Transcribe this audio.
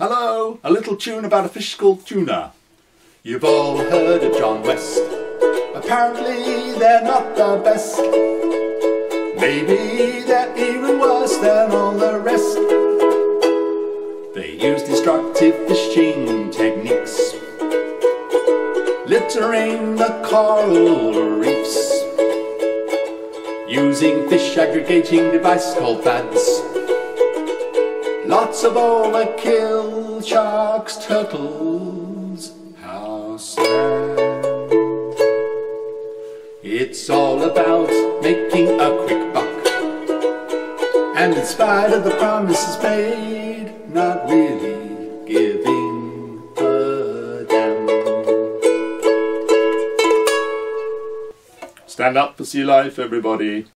Hello, a little tune about a fish called tuna. You've all heard of John West. Apparently they're not the best. Maybe they're even worse than all the rest. They use destructive fishing techniques, littering the coral reefs, using fish aggregating device called fads. Lots of overkill, sharks, turtles, how sad. It's all about making a quick buck, and in spite of the promises made, not really giving a damn. Stand up for sea life, everybody.